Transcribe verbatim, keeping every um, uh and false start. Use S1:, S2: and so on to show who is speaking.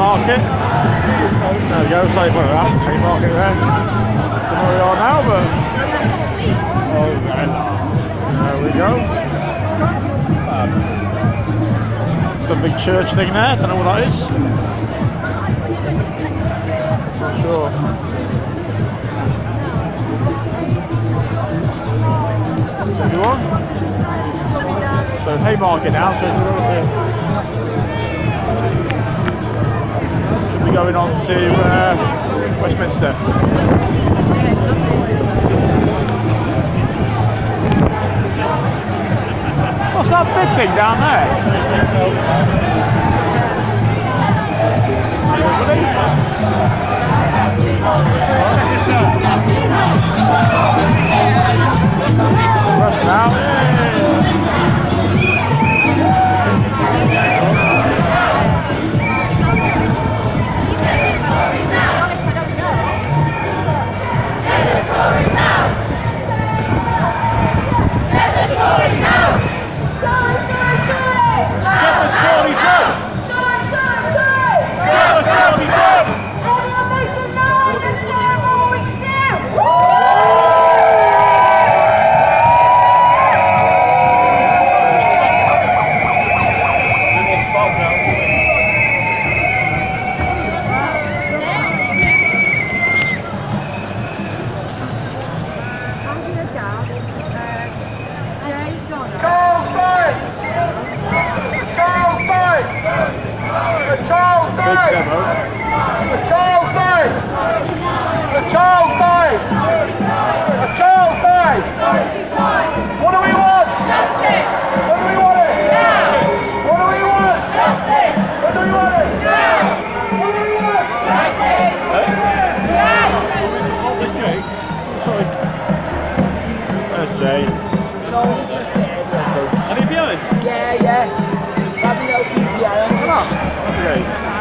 S1: Haymarket. There we go, sorry about that. Haymarket there. Don't know where we are now, but oh, there we go. Some big church thing there. Don't know what that is. Not sure. So everyone. So Haymarket now. So we're going to. Should be going on to uh, Westminster. What's that big thing down there? Rush now.
S2: Yeah, yeah. That'd be no easy, I
S1: Come on.